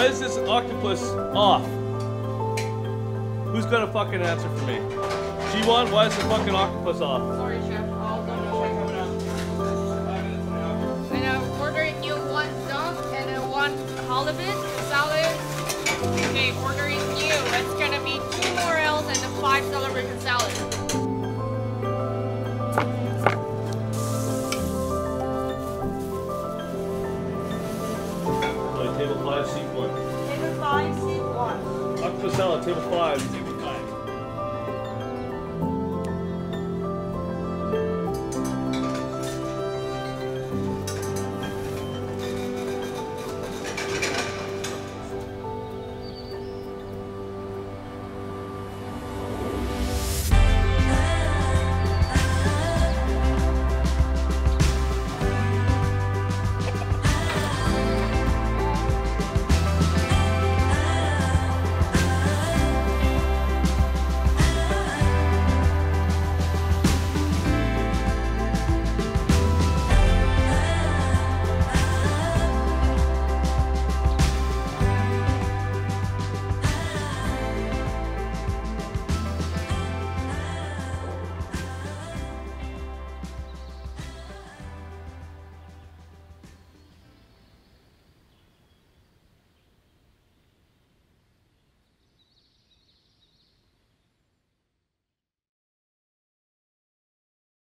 Why is this octopus off? Who's gonna fucking answer for me? G1, why is the fucking octopus off? Sorry, chef. I'll go to check. And I'm ordering you 1 dunk and then 1 halibut salad. Okay, ordering you. It's gonna be 2 more L's and a 5 celebration salad. Table 5, seat 1. Table 5, seat 1. Octopus salad, table 5.